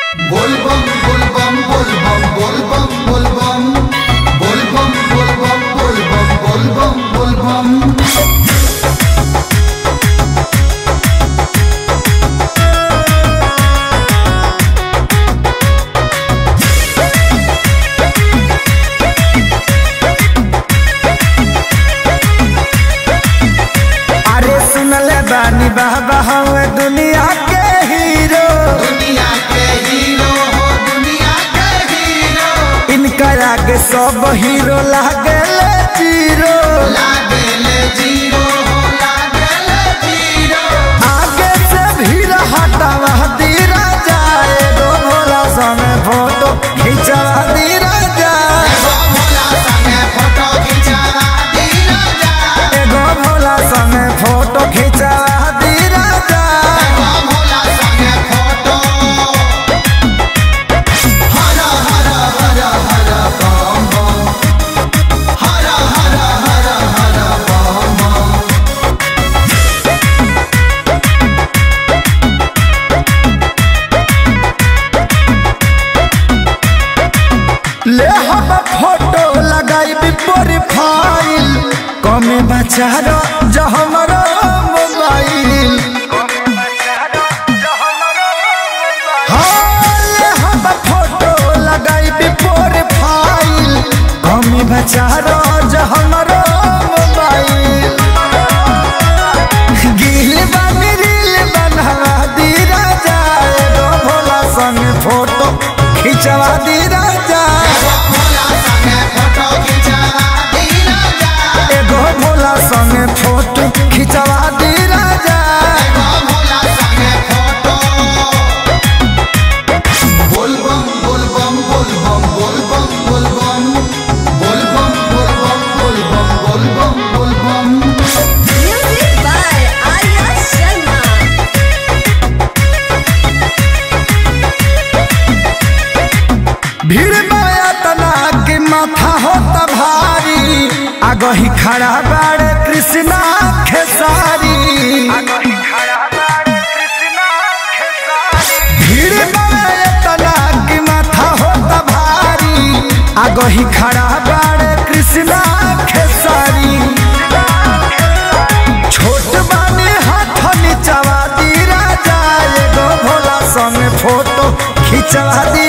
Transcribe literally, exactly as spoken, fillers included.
बोलबम बोलबम बोलबम बोलबम बोलबम बोलबम बोलबम बोलबम बोलबम बोलबम अरे सुनले बानी बाबा हवे दुनिया के हीरो, दुनिया के हीरो हो दुनिया के हीरो। इनका आगे सब हीरो लागेले जीरो, लागेले जीरो हो लागेले जीरो। आगे से भीड़ हटावा दीरा जाए गो भोला समय फोटो खिंचवा दीरा जाए, एगो भोला संगे फोटो खिंचवा दीरा जा, एगो भोला समय फोटो खिंचवा दीरा जाए। एगो भोला संगे फोटो। हर हर हर हर बम बम, हर हर हर हर बम बम। ले हम फोटो लगाई प्रोफाइल, कमे बचारो जो हमारो मोबाइल। हाँ, ले हम फोटो लगाई प्रोफाइल, कमे बचारो जो हमारो मोबाइल। गिल बानी रील बनवा दीरा जाए गो भोला संग फोटो खिंचवा दीरा जाए, भोला संगे फोटो खिंचवा दीरा जा, एगो भोला संगे फोटो खिंचवा दीरा जाए। एगो भोला संगे फोटो। बोलबम बोलबम बोलबम बोलबम बोलबम बोलबम बोलबम बोलबम बोलबम बोलबम। Music by Arya Sharma. भीड़ माया तना के माथा होता भारी, आगो ही खड़ा बाड़े कृष्णा खेसारी। भीड़ माया तना के माथा होता भारी, आगो ही खड़ा बाड़े कृष्णा खेसारी। छोट बानी हाथ नीचवा दीरा जाए गो भोला संग फोटो खिंचवा दी